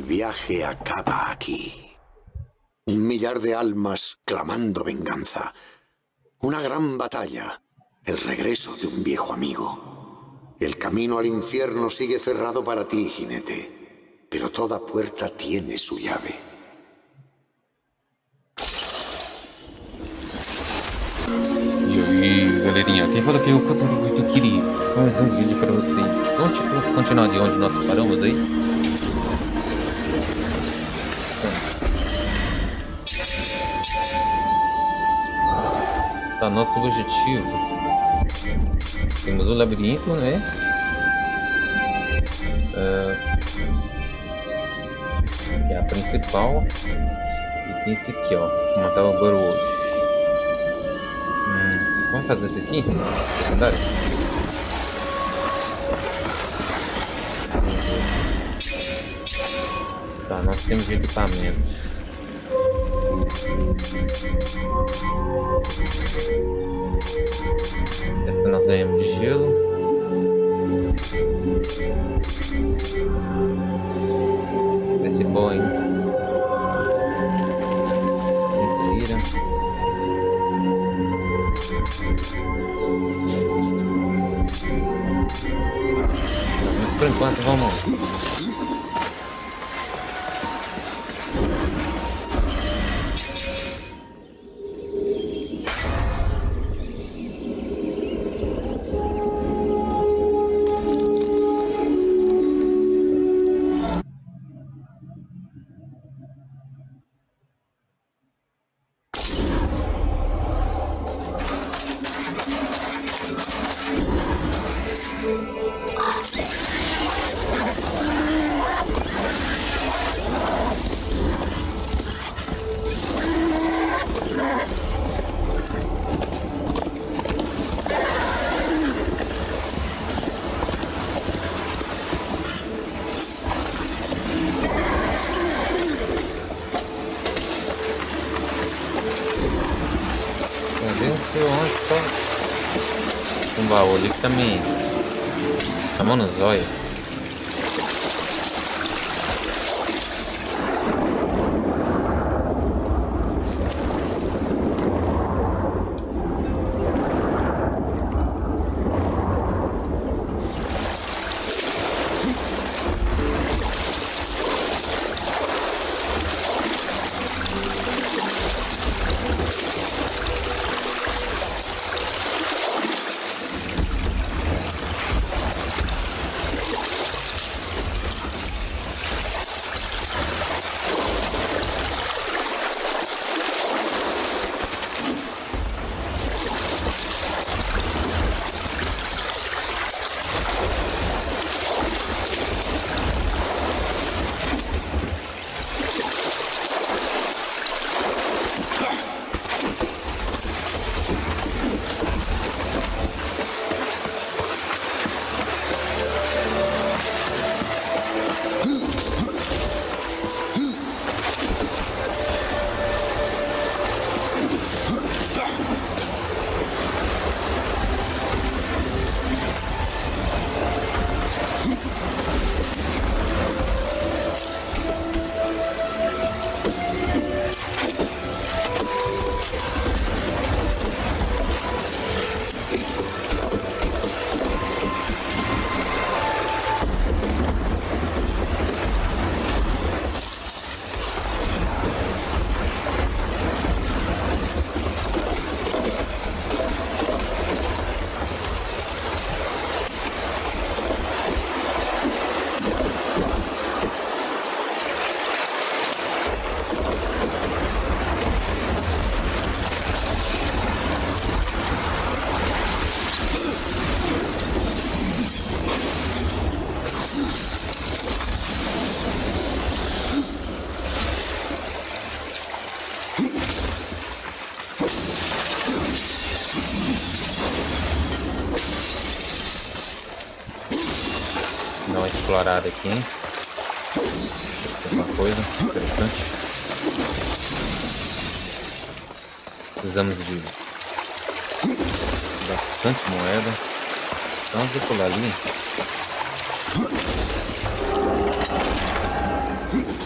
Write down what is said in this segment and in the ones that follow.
El viaje acaba aquí. Un millar de almas clamando venganza. Una gran batalla. El regreso de un viejo amigo. El camino al infierno sigue cerrado para ti, jinete. Pero toda puerta tiene su llave. E aí, galerinha, quem fala aqui é o Cataru do Kiri. Mais um vídeo para vocês. Vamos continuar de onde nós paramos aí? Tá, nosso objetivo. Temos o labirinto, né? Que é a principal. E tem esse aqui, ó. Matar o Burwood. Vamos fazer esse aqui? Secundário? Tá, nós temos equipamento. Essa que nós ganhamos de gelo. Vai ser bom, hein? Assistência ira. Mas por enquanto vamos. Um baú ali que tá me chamando no zóio. Dar uma explorada aqui, hein? Tem uma coisa interessante. Precisamos de bastante moeda. Então vamos pular ali.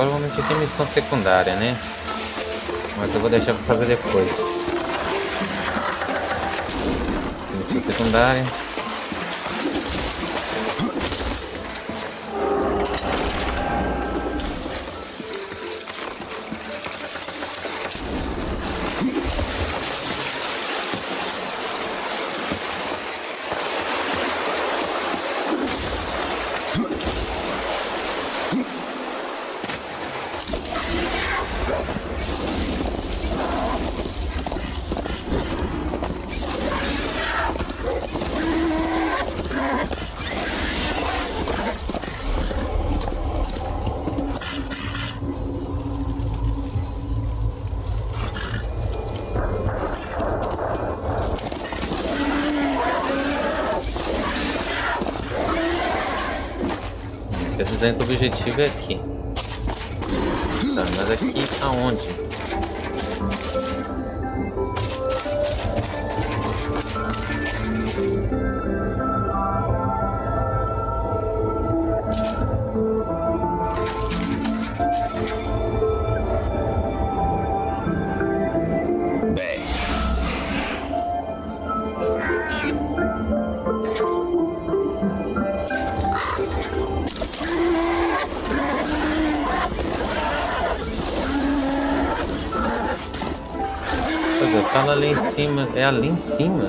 Provavelmente aqui é missão secundária, né? Mas eu vou deixar pra fazer depois. Missão secundária. Dizendo que o objetivo é aqui. Tá, mas aqui aonde? Fala ali em cima, é ali em cima.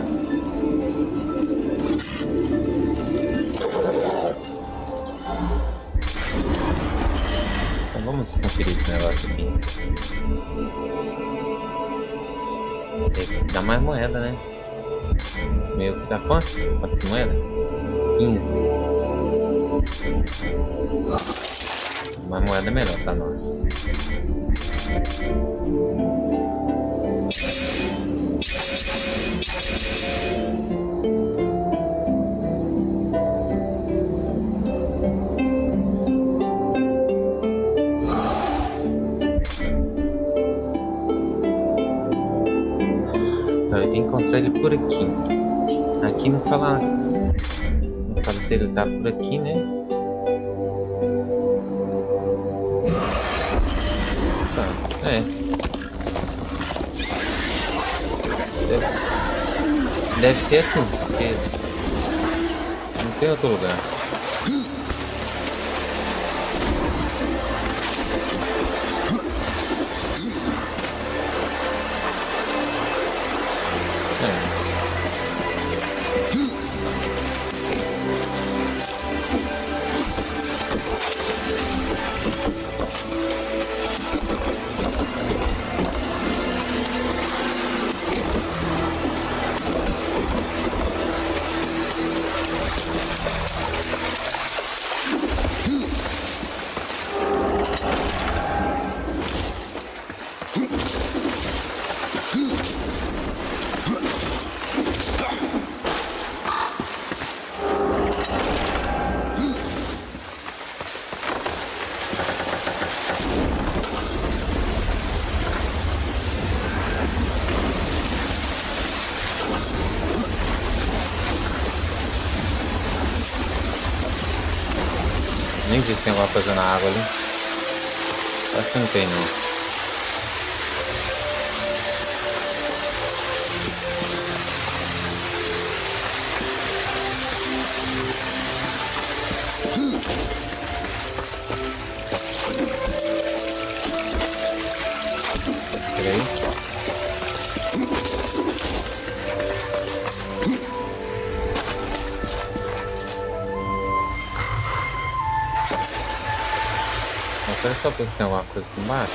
Então vamos conferir esse negócio aqui. Dá mais moeda, né? Esse meio que dá quanto? Quantas moedas? 15. Mais moeda é melhor pra nós. Encontrar ele por aqui. Aqui não fala se ele tá por aqui, né? Tá, é. Deve ser aqui, porque não tem outro lugar. Nem vi se tem alguma coisa na água ali. Acho que não tem não. Espera só ver se tem alguma coisa aqui embaixo.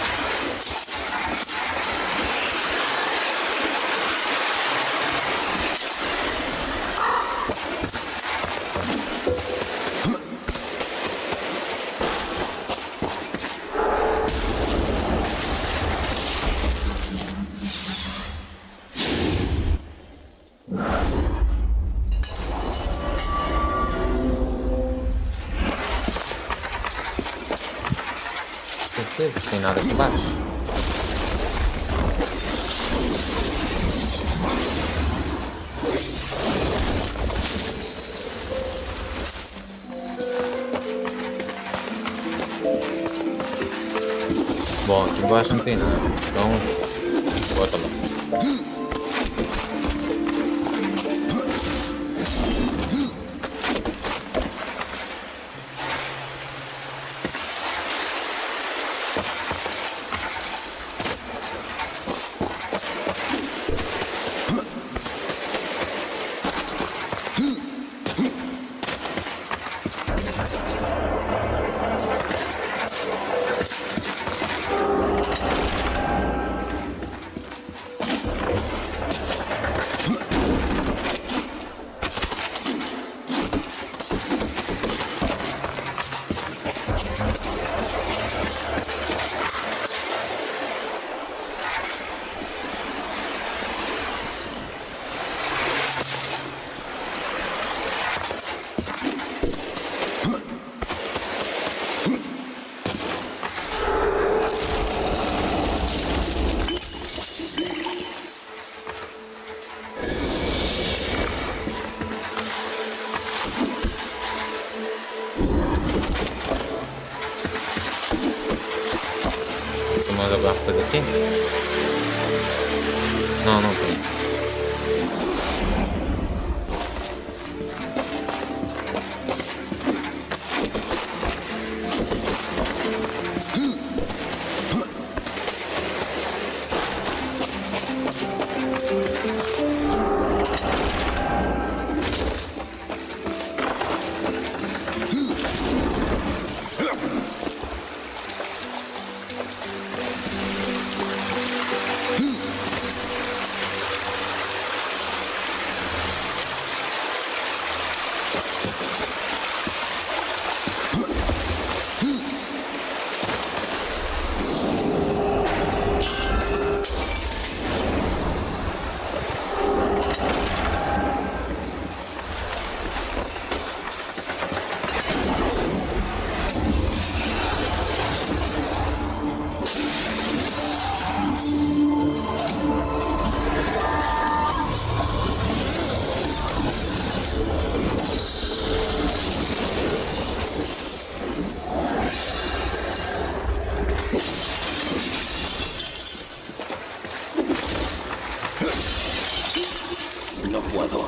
Não tem nada aqui embaixo. Bom, aqui embaixo não tem nada. Então, bota lá. Mais alguma coisa aqui? Não, não tem. No puedo.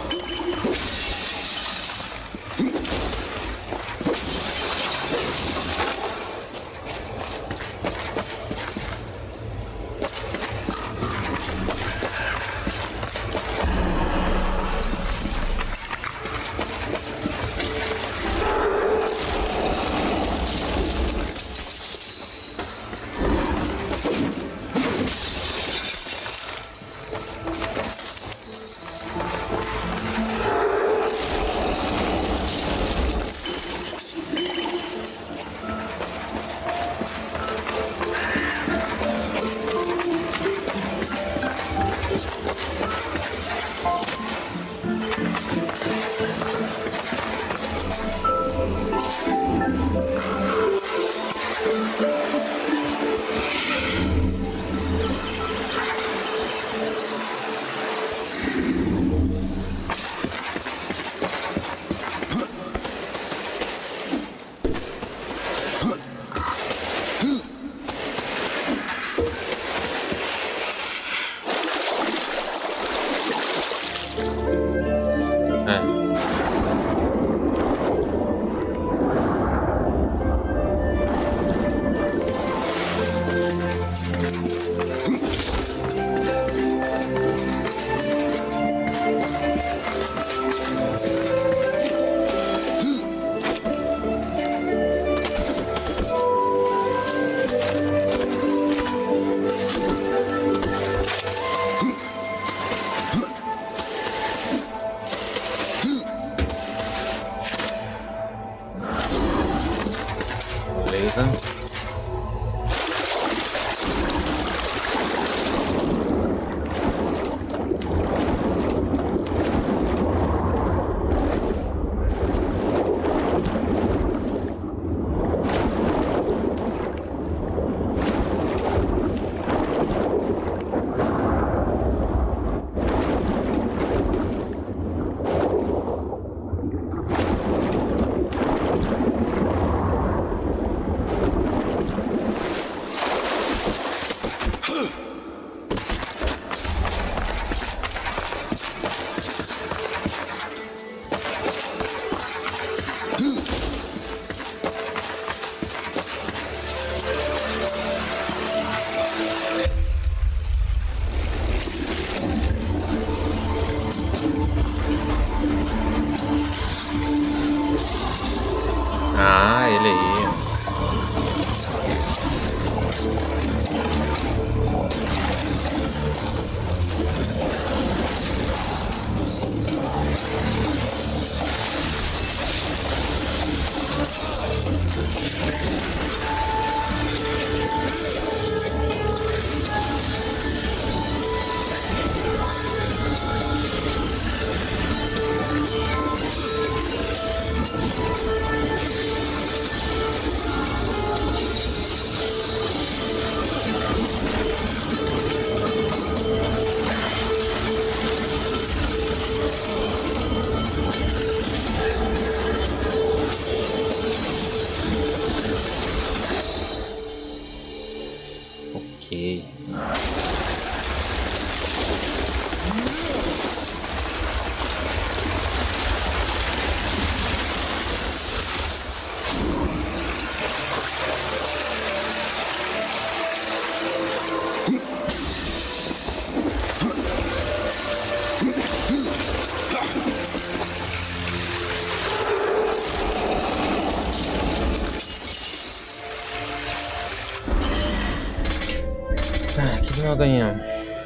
nós ganhamos?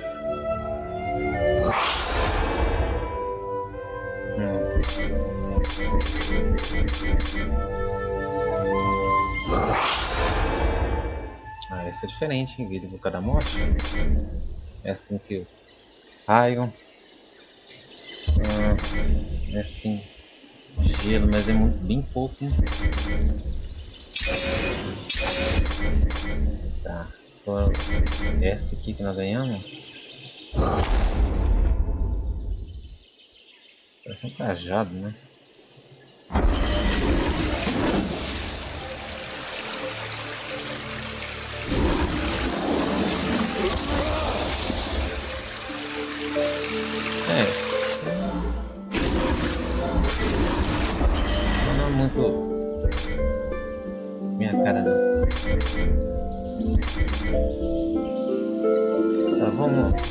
Ah, essa é diferente, em do cada morte. Essa tem que raio. Essa tem gelo, mas é muito bem pouco. Hein? Tá. Então, essa aqui que nós ganhamos. Parece um cajado, né? Não é muito minha cara não. Tá, vamos.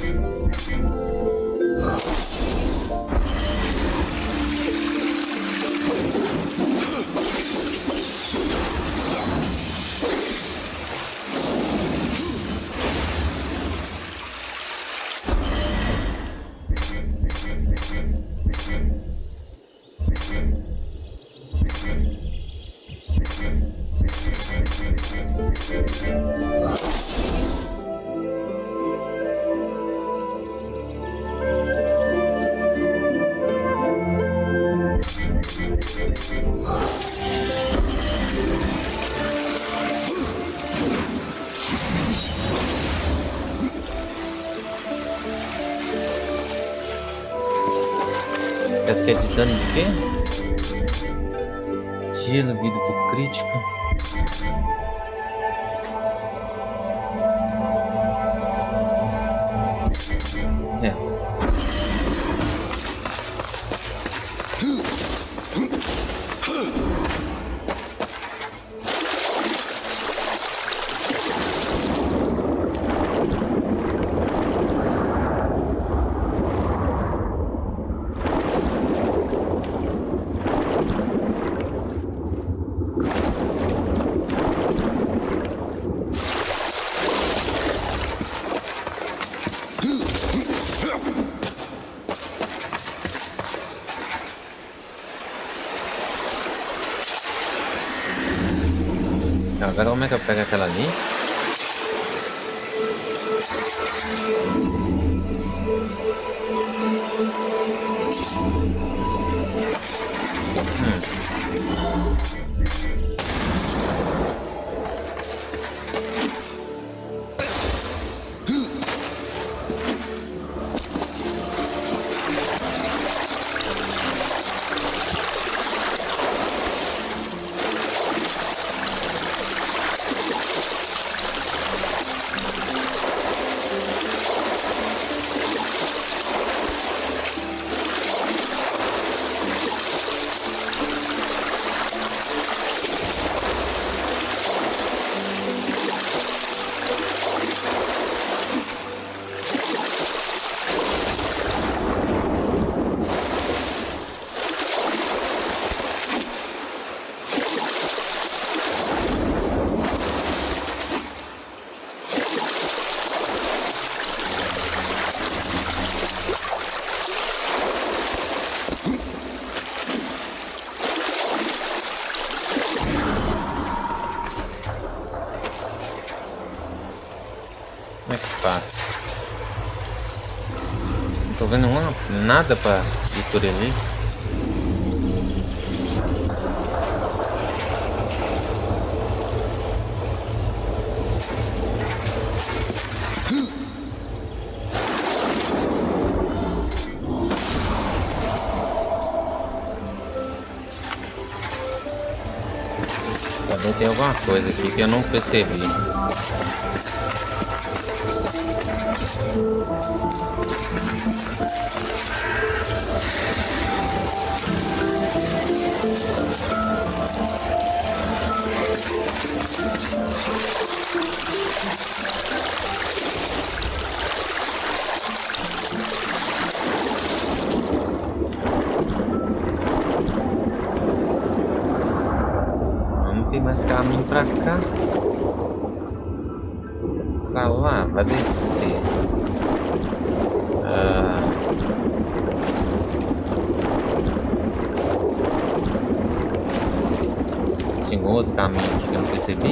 Essa aqui é de dano de quê? Gelo, vida do crítico. É. Agora como é que eu pego aquela ali? Como é que faz? Não tô vendo nada pra ir por ali. Também tem alguma coisa aqui que eu não percebi. Tem mais caminho pra cá. Pra lá, vai descer. outro caminho aqui que eu não percebi.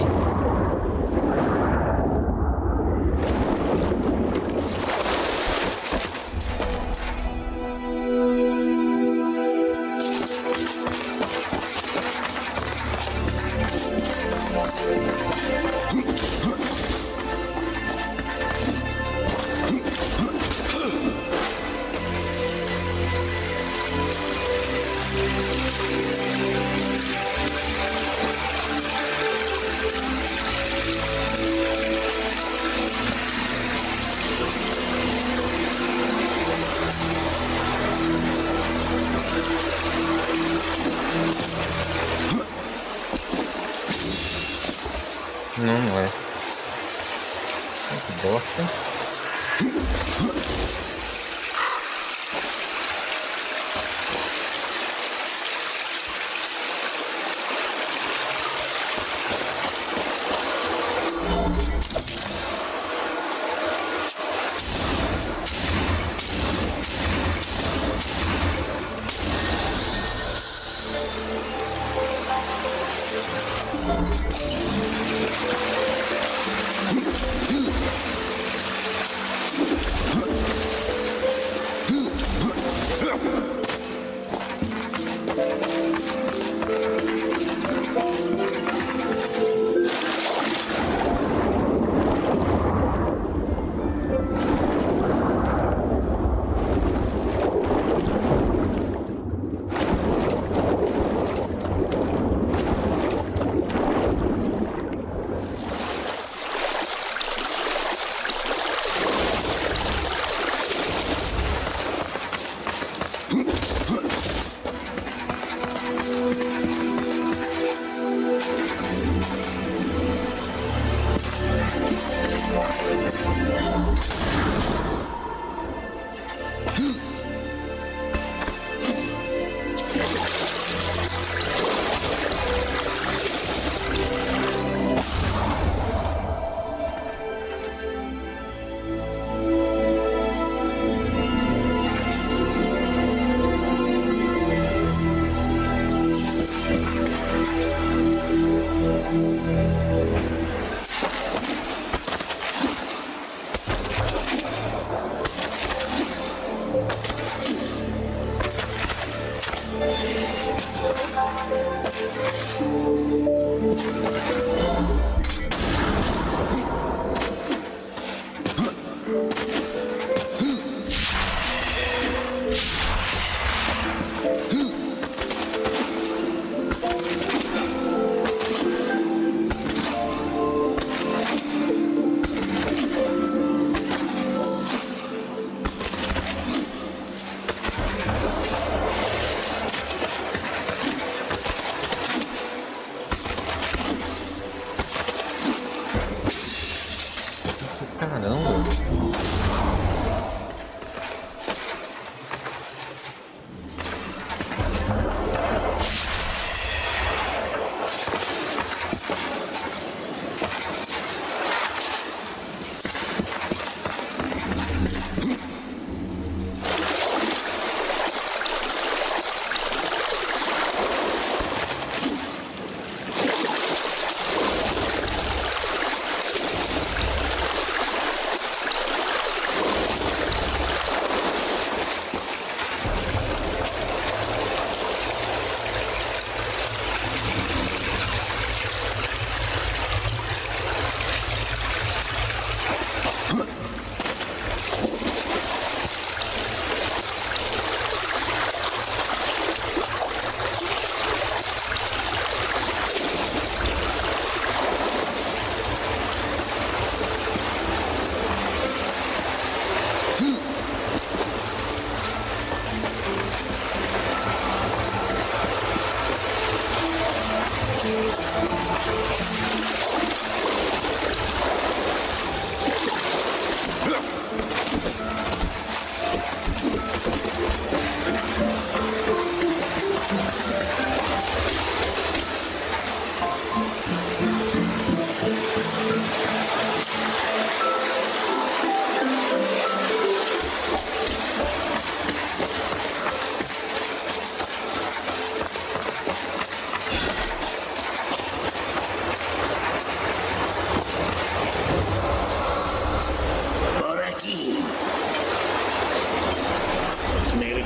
Não é. Que bosta.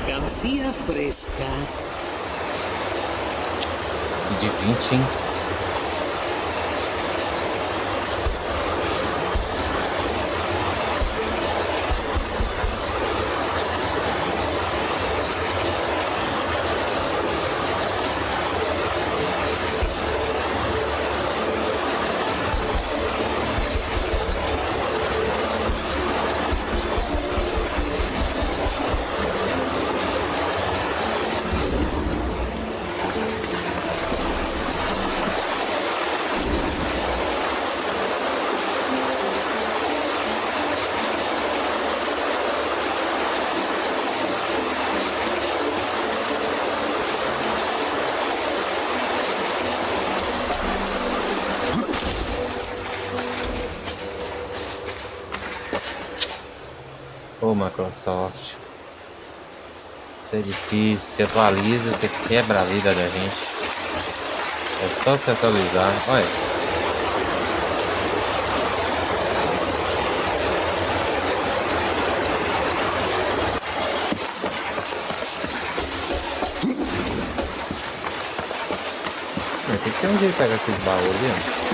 Mercancía fresca. De 20, hein? Ô Microsoft, isso é difícil, você atualiza, você quebra a vida da gente. É só se atualizar, olha. Tem que ter um jeito de pegar esses baús ali, ó.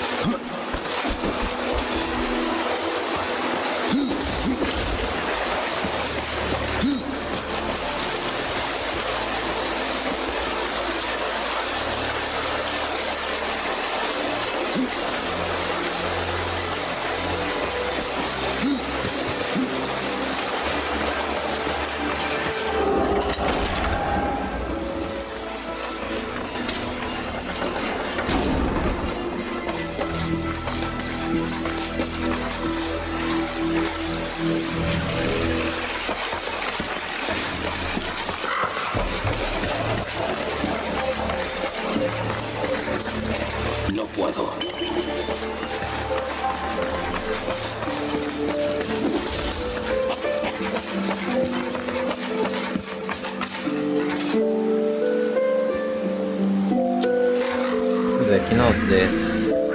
No puedo. Mas aqui nós desce.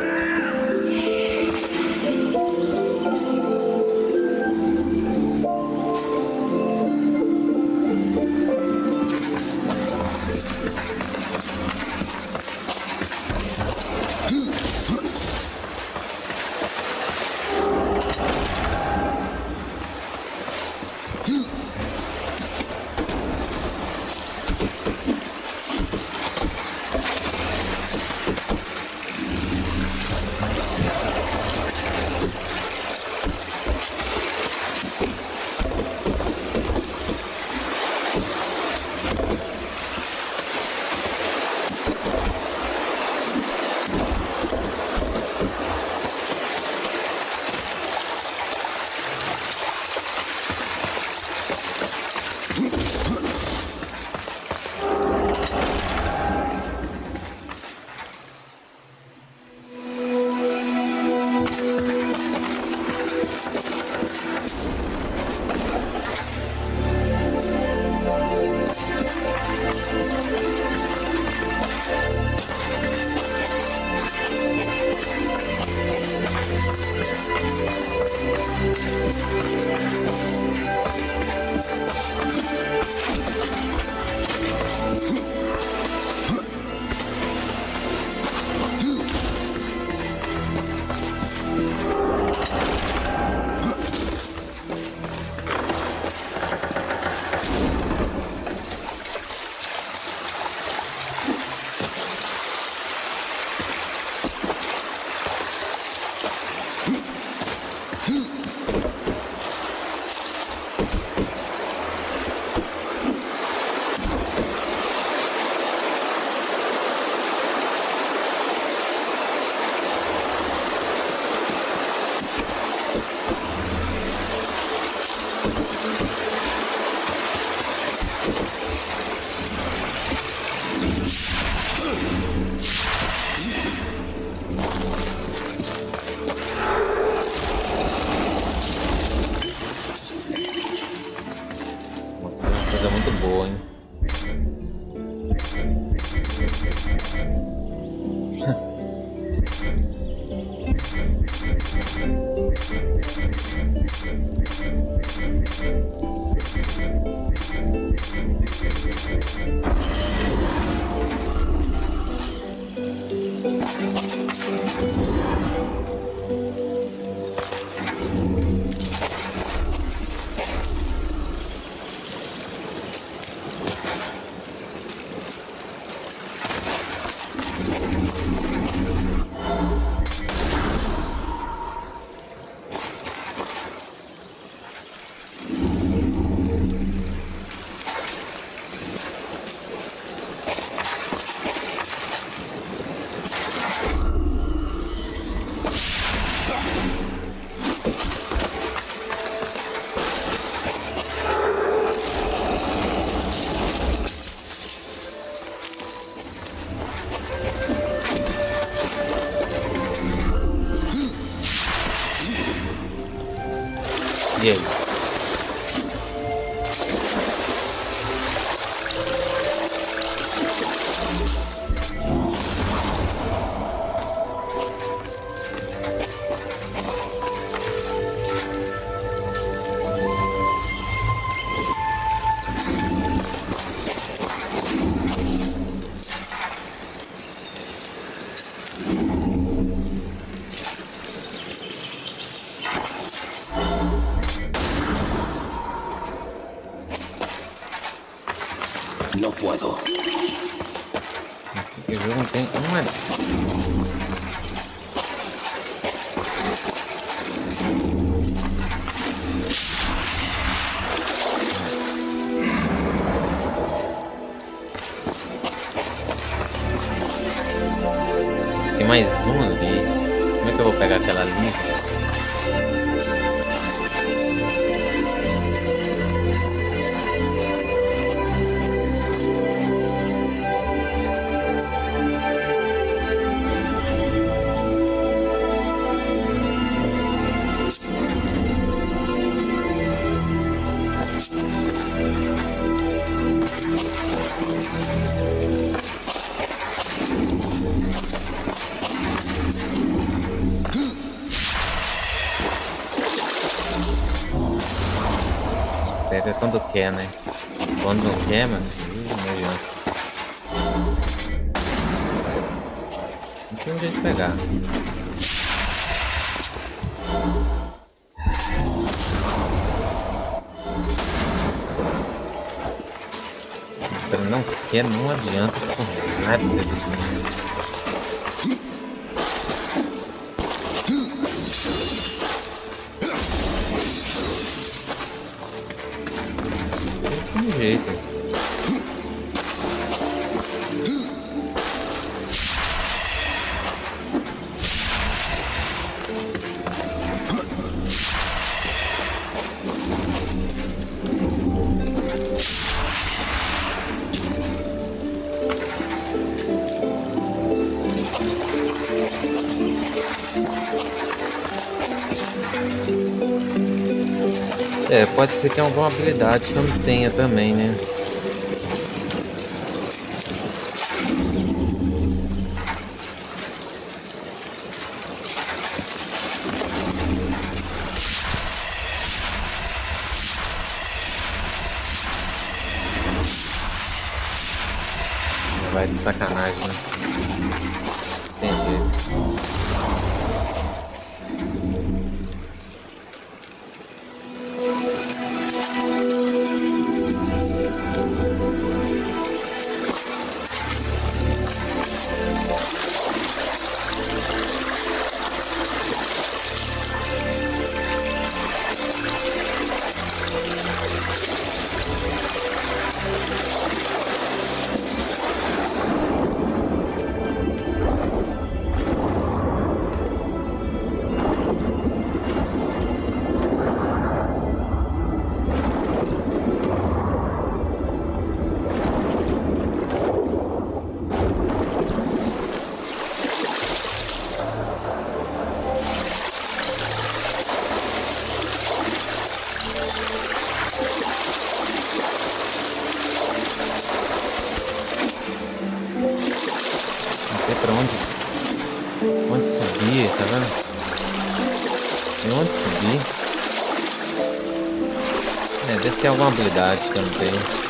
Coisa muito boa, hein? E aí? No puedo. Esse jogo não tem uma. Tem mais um ali. Como é que eu vou pegar aquela ali? Pega quando quer, né? Quando não quer, mano, não adianta. Não tem um jeito de pegar. Quando não quer, não adianta por nada disso. Jeito. É, pode ser que alguma habilidade que eu não tenha também, né? Vai de sacanagem, né? Tem jeito. Pra onde subir, tá vendo? Tem onde subir. É, deve ter alguma habilidade que eu não tenho.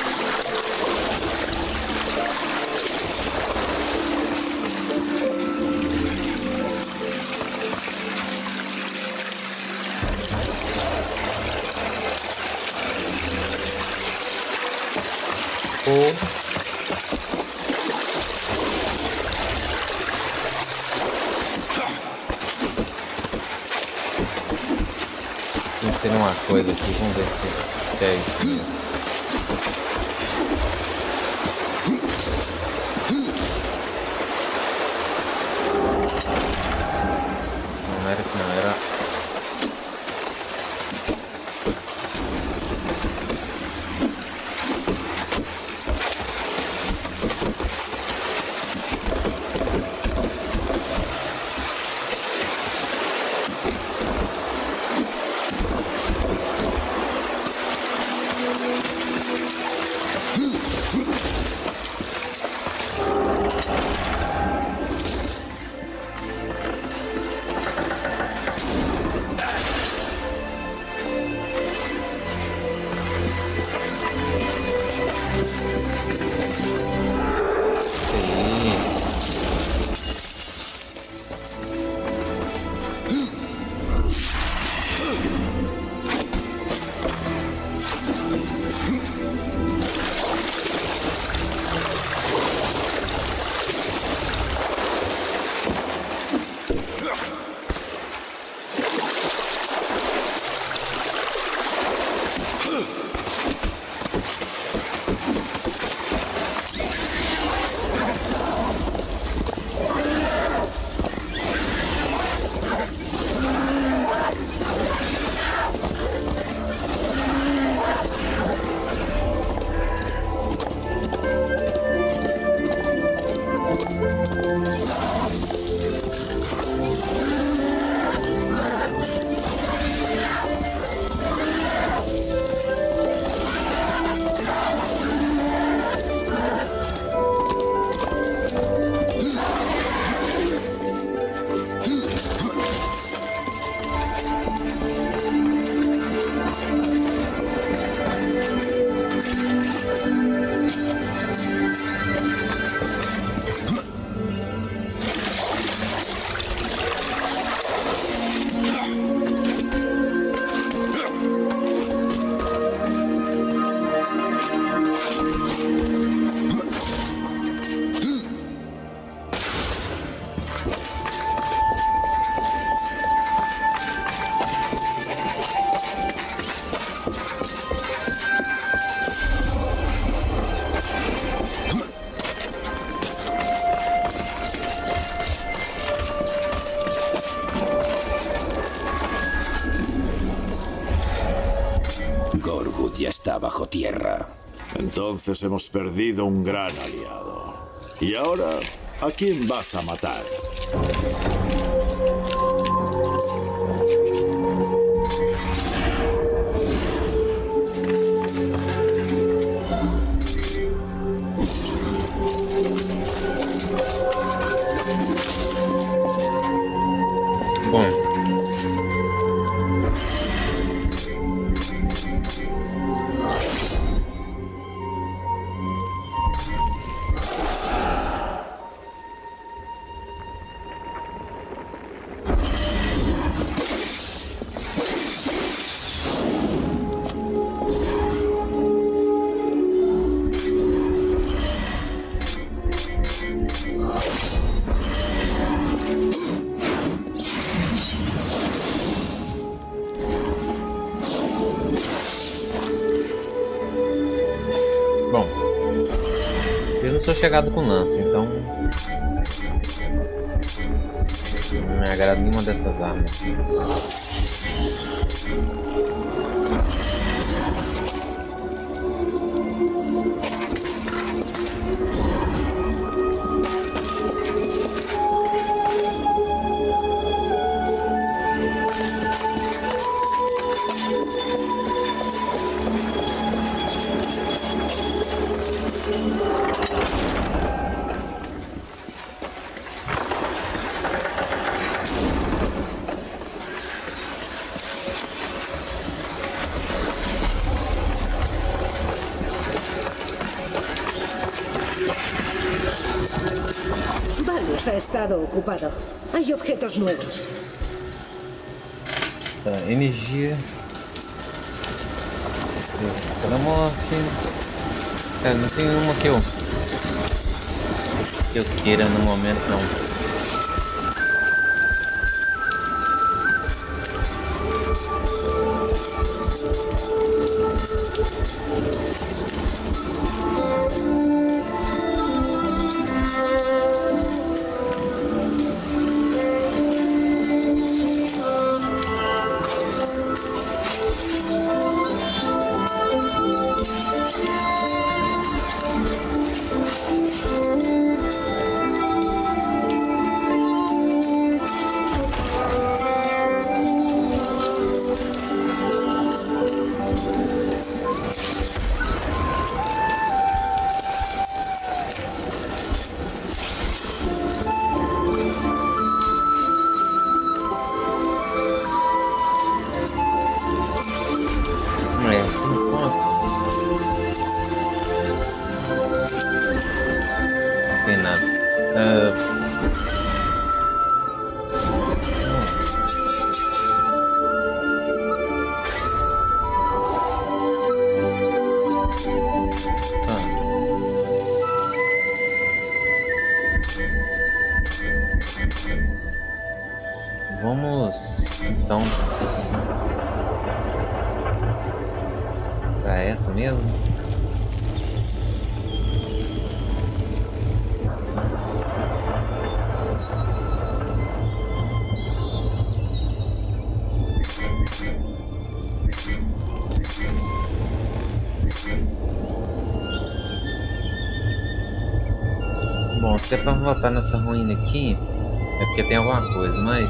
Tem uma coisa aqui, vamos ver se é isso. Não era que não era. bajo tierra. Entonces hemos perdido un gran aliado. ¿Y ahora a quién vas a matar? Bom. Bom, eu não sou chegado com lance, então não me agrada nenhuma dessas armas. Valus ha estado ocupado. Hay objetos nuevos. Tá, energia. Pela morte. Cara, não tem uma que eu queira no momento não. Vamos então para essa mesmo. Bom, se é para voltar nessa ruína aqui, é porque tem alguma coisa, mas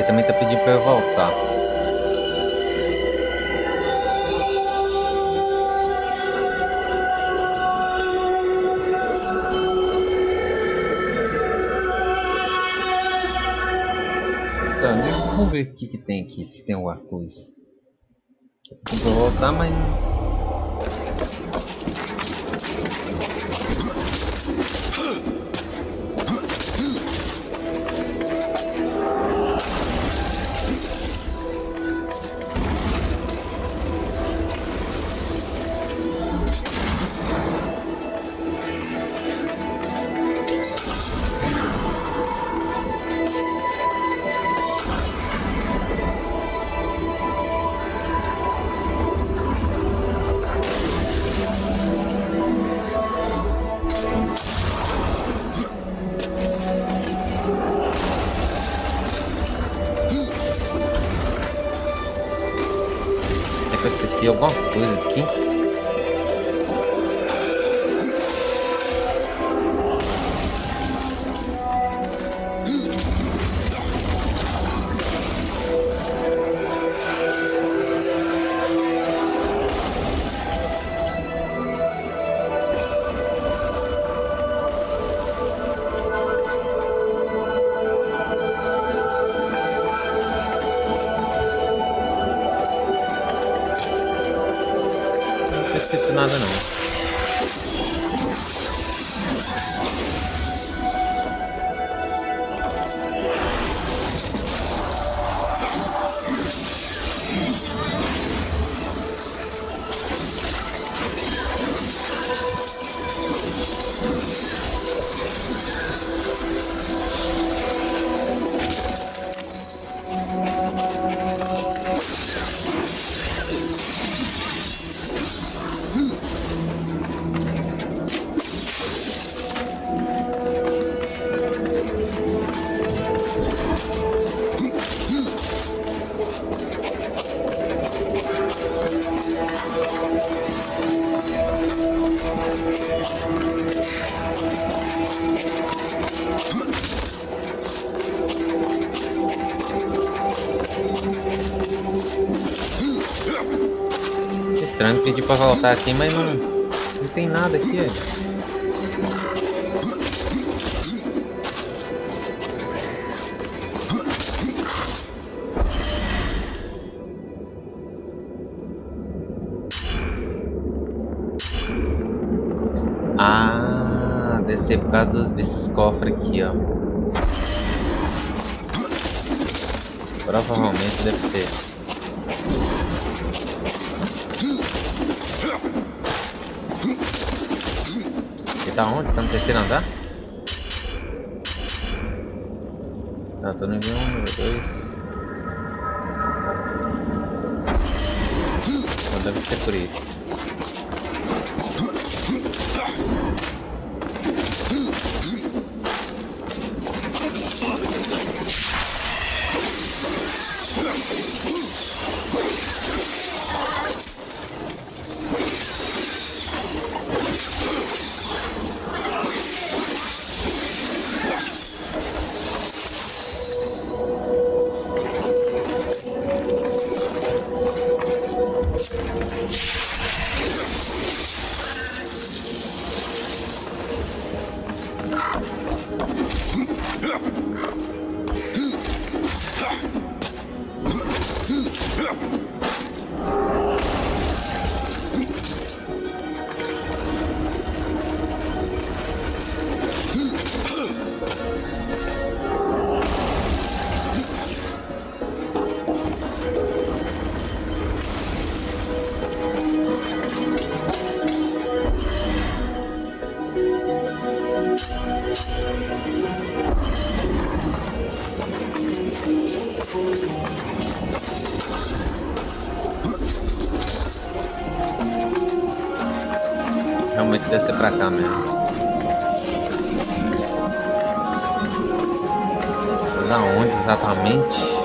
Ele também tá pedindo pra eu voltar. Tá, vamos ver o que tem aqui, se tem alguma coisa. Eu vou voltar, mas não... Eu esqueci alguma coisa aqui. Não esqueci nada não. Estranho, pedi pra voltar aqui, mas não tem nada aqui. Ah, deve ser por causa desses cofres aqui, ó. Provavelmente deve ser. Tá onde? Tá no terceiro andar? Tá, tô no nível 1, nível 2. Então deve ser por isso. Realmente deve ser pra cá mesmo. Mas aonde exatamente?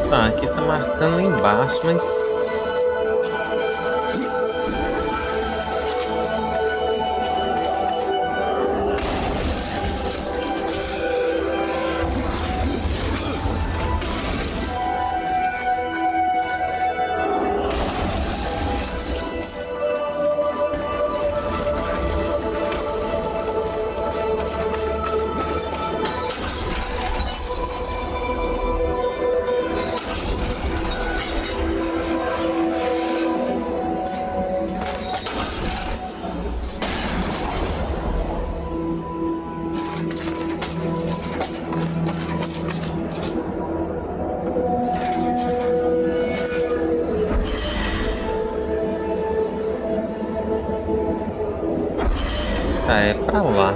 Tá, aqui tá marcando lá embaixo, mas... Ah, é pra lá.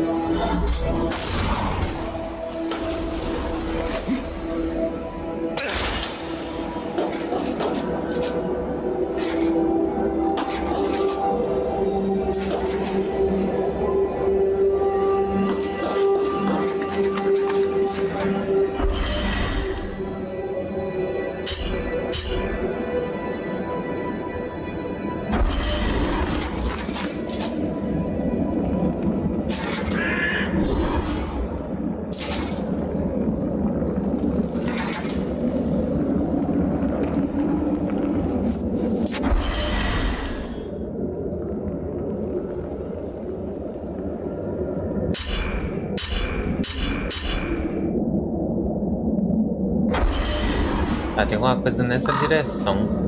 Ah, tem alguma coisa nessa direção.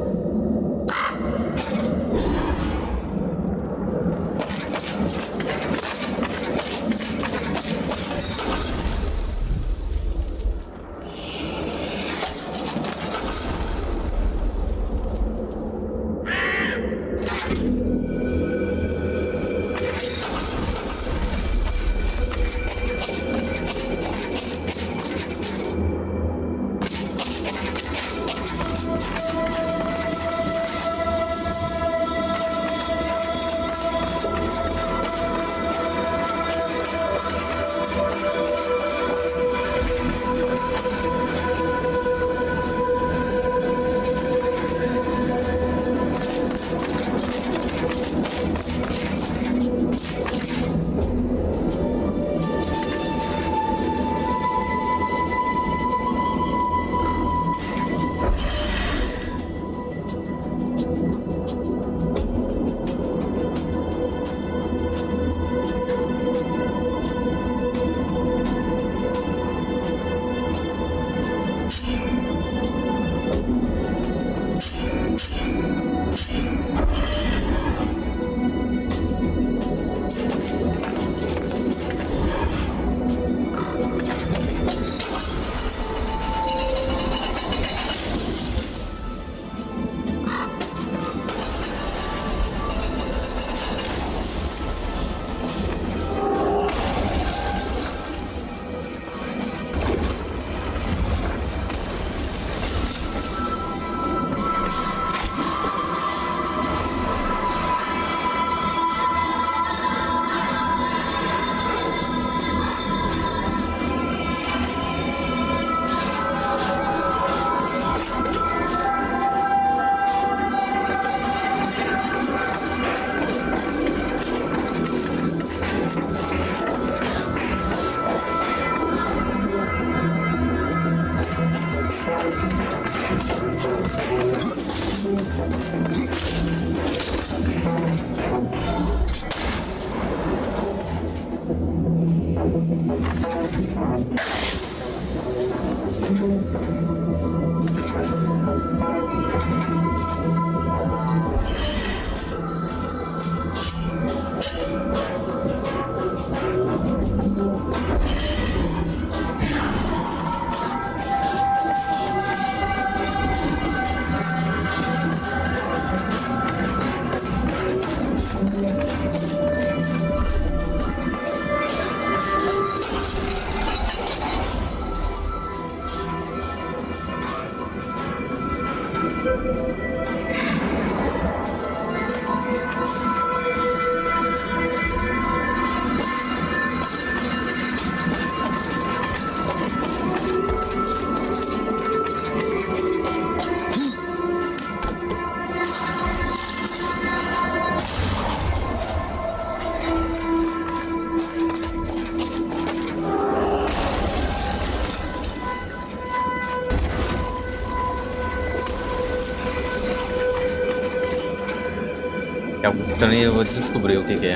É algo estranho, eu vou descobrir o que é.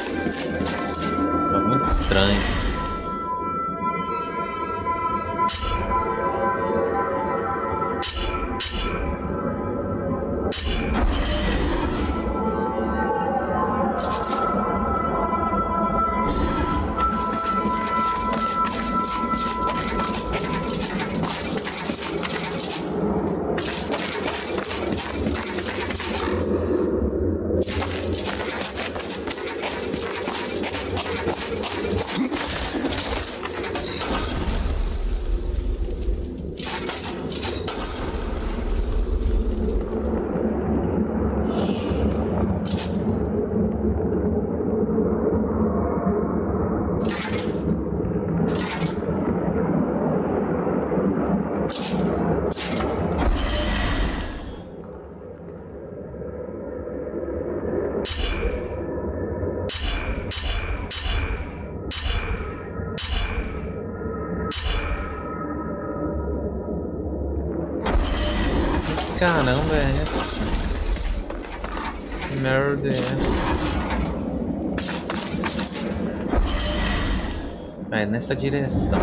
É muito estranho. Caramba, é. Que merda é essa? É nessa direção.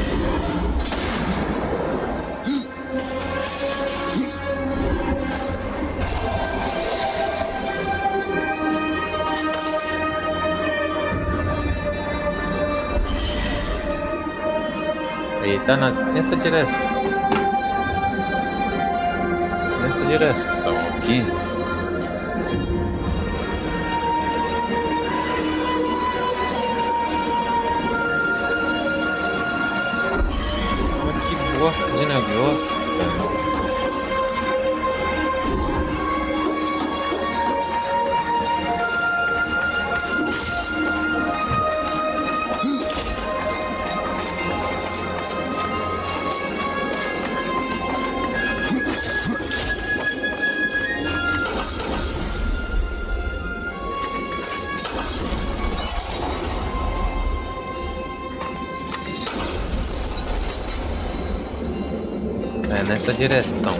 Eita, nessa direção. Direção aqui. Que bosta de negócio, cara. É nessa direção.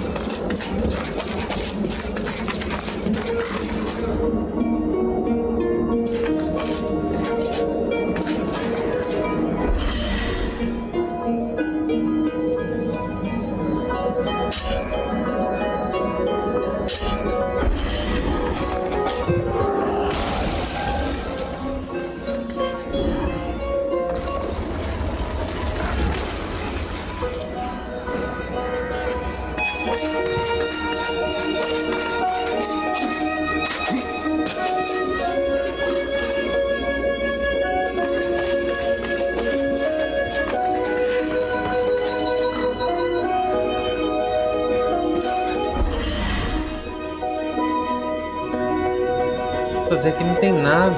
Fazer que não tem nada.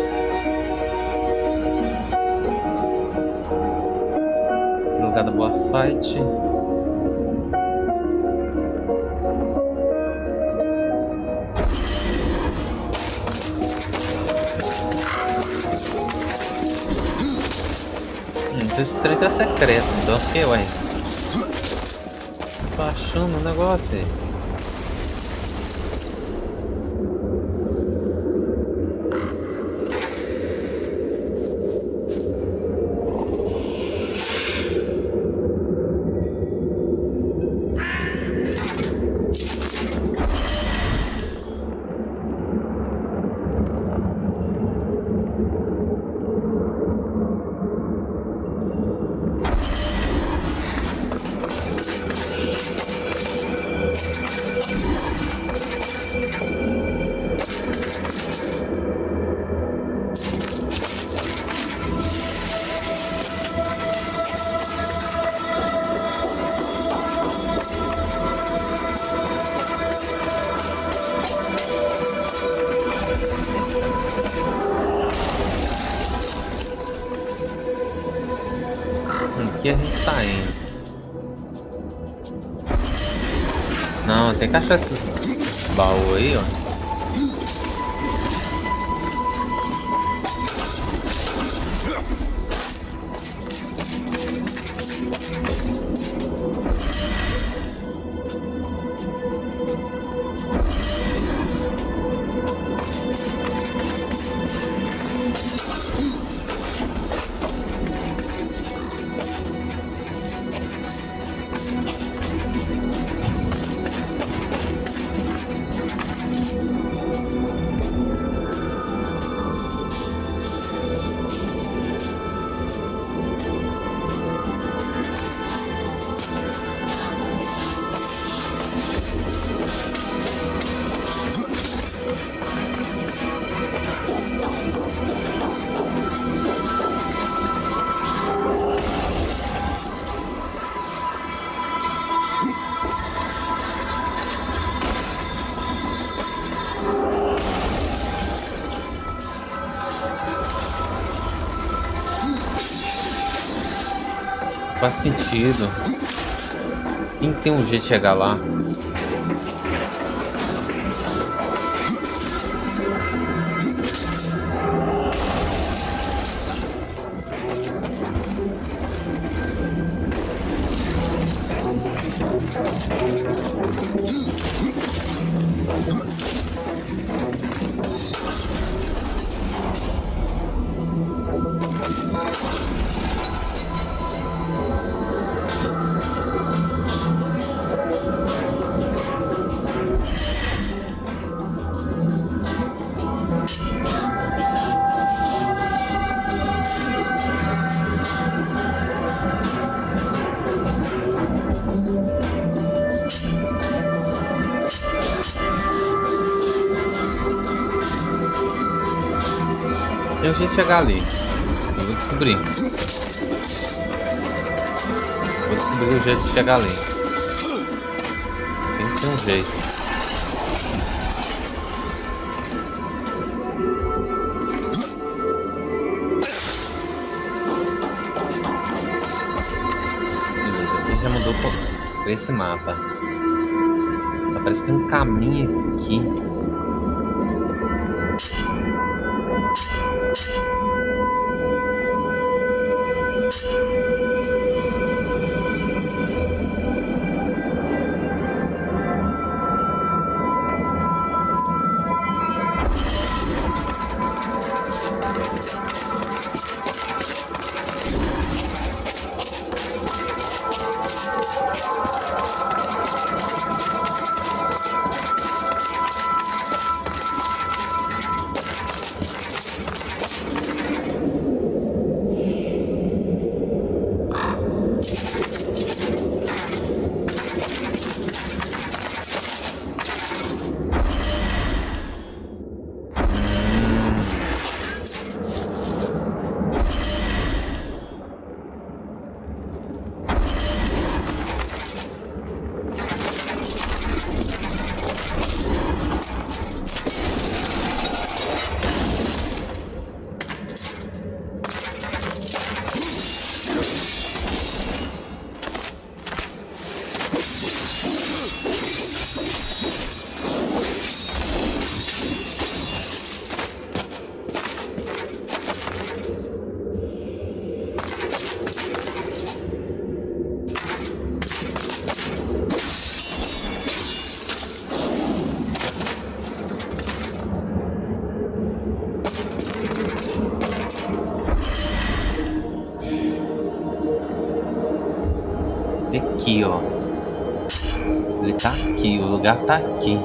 No lugar da boss fight. Esse trem tá secreto, então o que, ué? Tô achando o negócio aí. Aqui a gente tá indo. Não, tem que achar esses baús aí, ó. Faz sentido. Tem que ter um jeito de chegar lá. Tem um jeito de chegar ali. Eu vou descobrir. Vou descobrir o jeito de chegar ali. Tem que ter um jeito. Ele já mudou pra esse mapa. Parece que tem um caminho aqui. Aqui, ó. Ele tá aqui, o lugar tá aqui.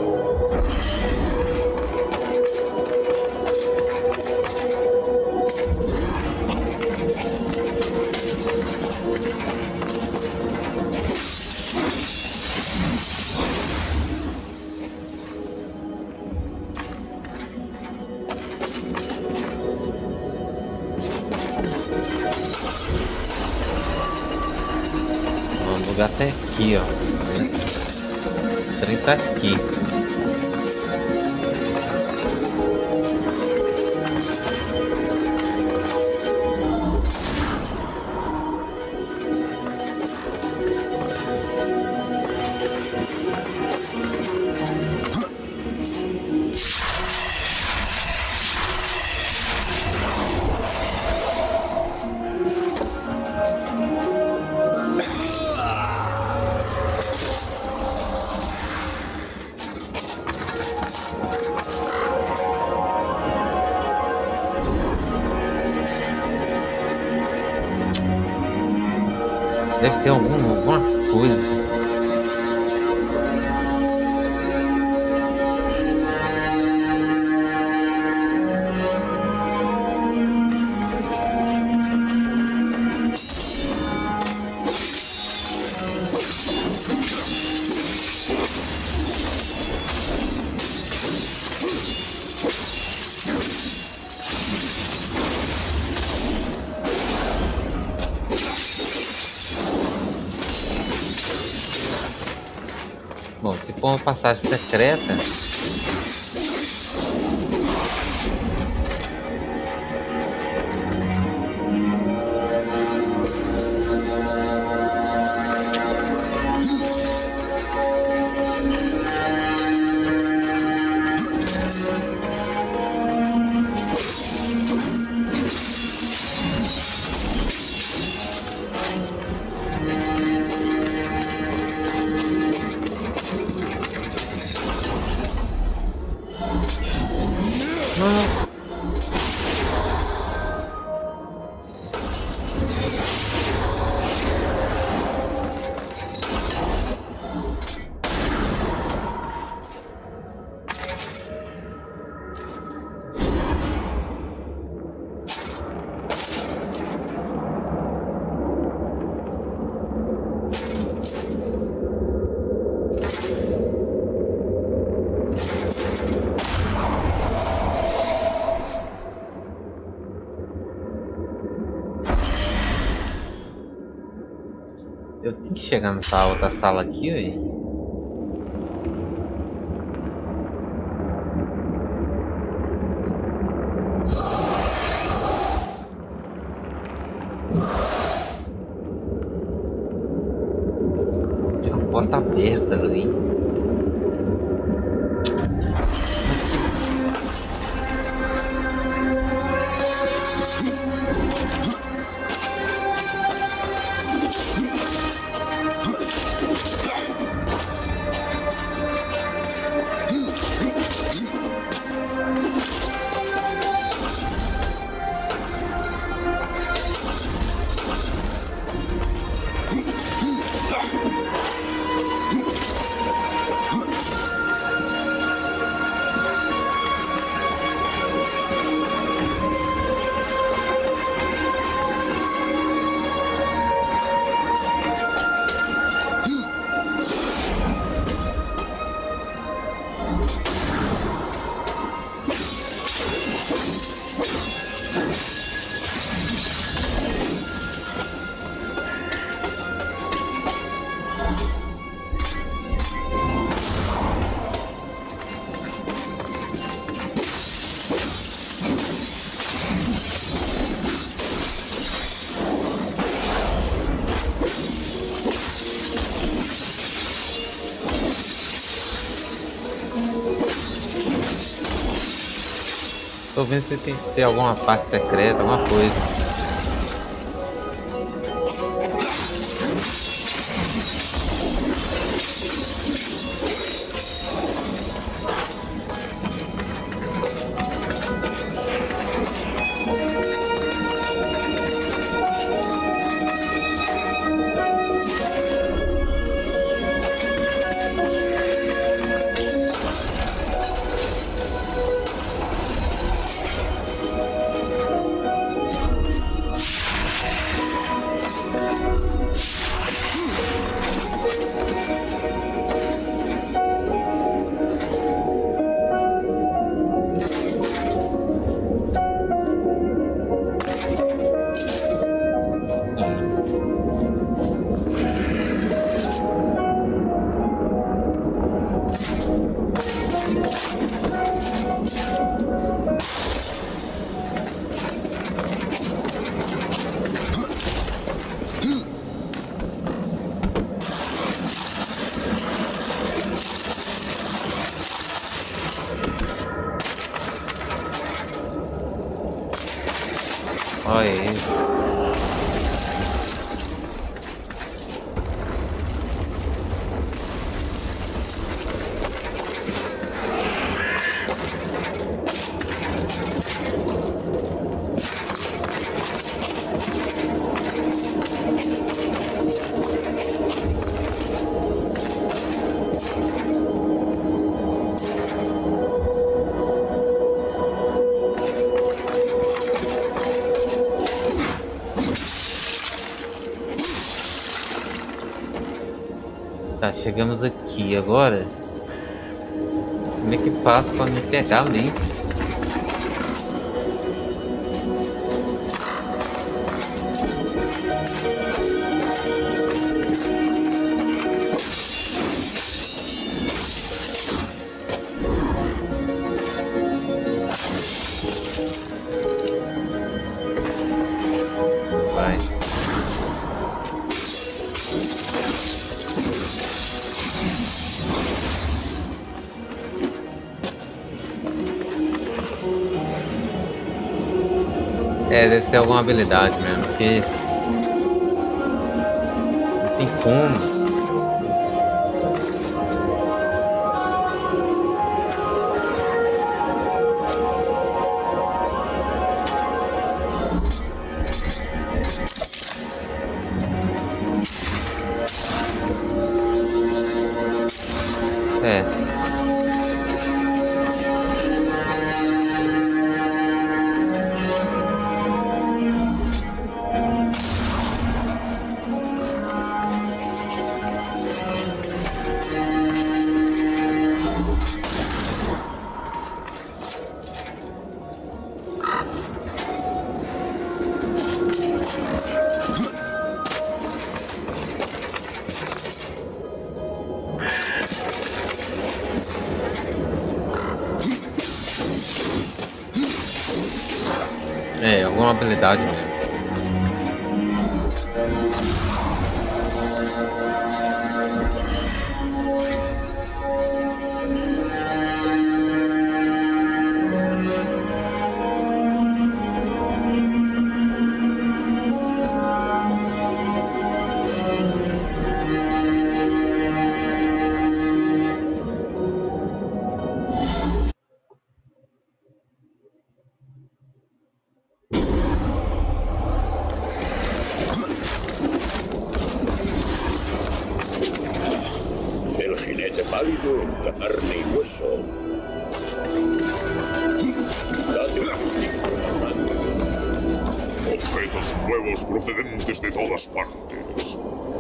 Até aqui, ó. O trem tá aqui. Deve ter alguma coisa. Bom, se for uma passagem secreta, Eu tenho que chegar nessa outra sala aqui, ué. Tem uma porta aberta ali. Tô vendo se tem que ser alguma parte secreta, alguma coisa. Olha isso. Tá, chegamos aqui agora. Como é que passa pra me pegar ali? Vai. É, deve ser alguma habilidade mesmo, porque não tem como. É. habilidade mesmo. El jinete pálido en carne y hueso. Date un distinto pasando. Objetos nuevos procedentes de todas partes.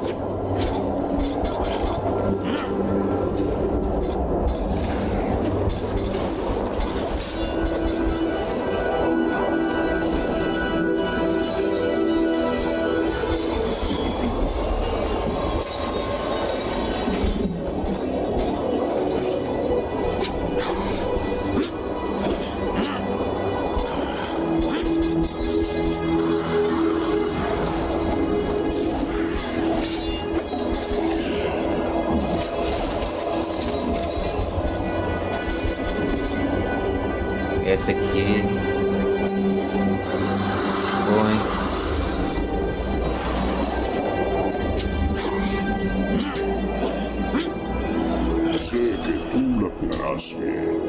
Esse aqui. Bom, hein? Sé que tú la cuidarás bien.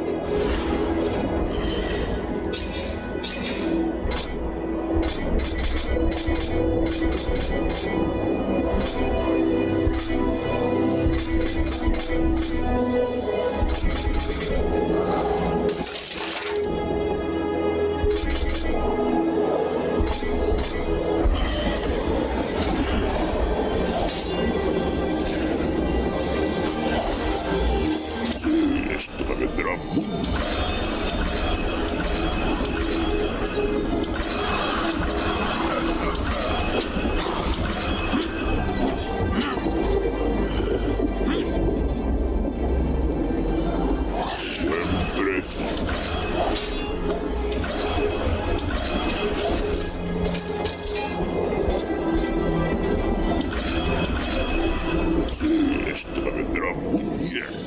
Sí, esto me vendrá muy bien. Buen precio. Sí, esto me vendrá muy bien.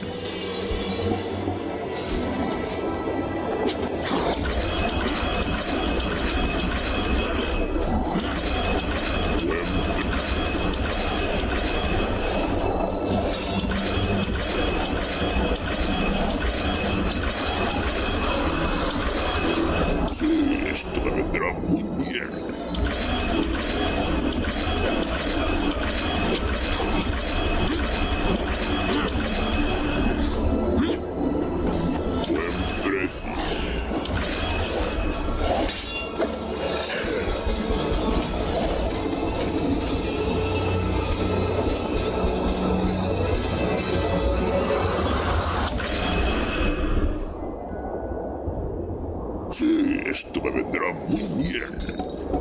Sí, esto me vendrá muy bien. Buen precio. Sí, esto me vendrá muy bien.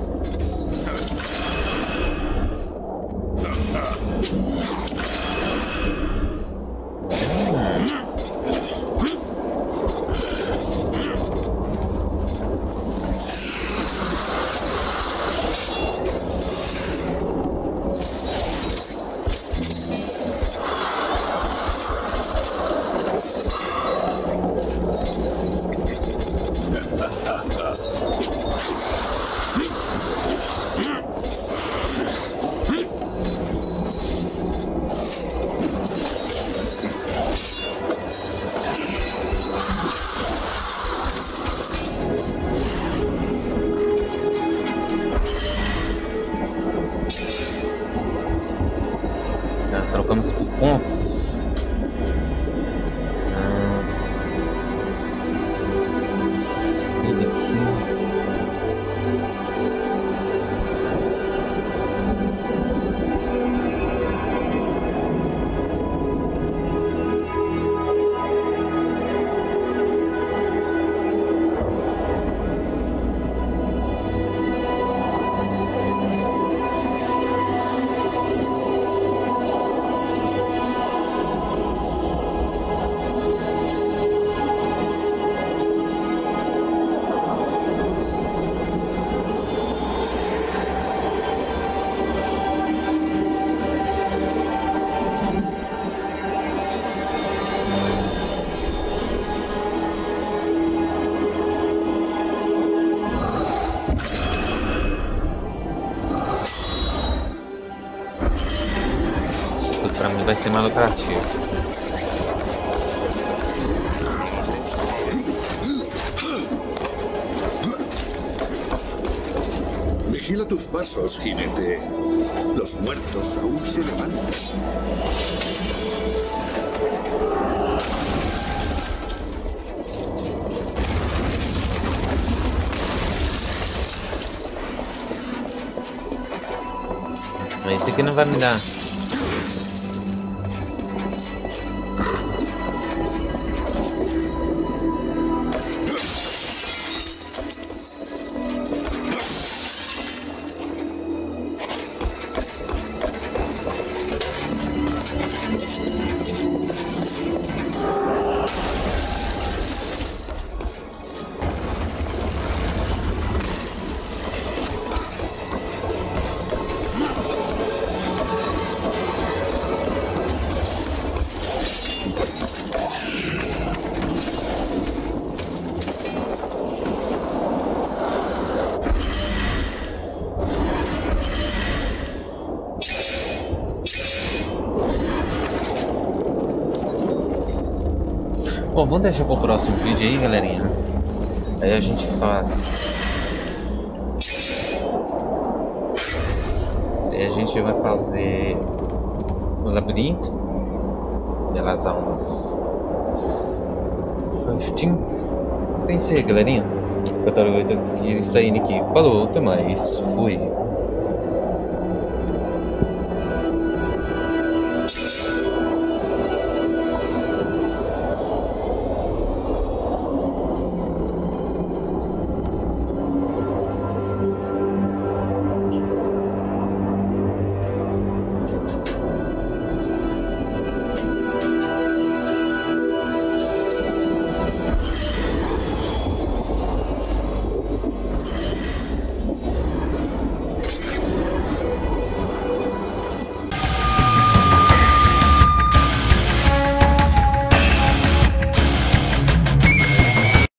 Já trocamos por pontos. Ele aqui. outros pra mim vai ser mais lucrativo. Vigila tus pasos, jinete. Los muertos aún se levantan. Esse aqui não vai me dar. Bom, vamos deixar para o próximo vídeo aí, galerinha. Aí a gente faz. Aí a gente vai fazer o labirinto das almas. Tem isso aí, galerinha. Eu quero ir saindo aqui. Falou, até mais. Fui.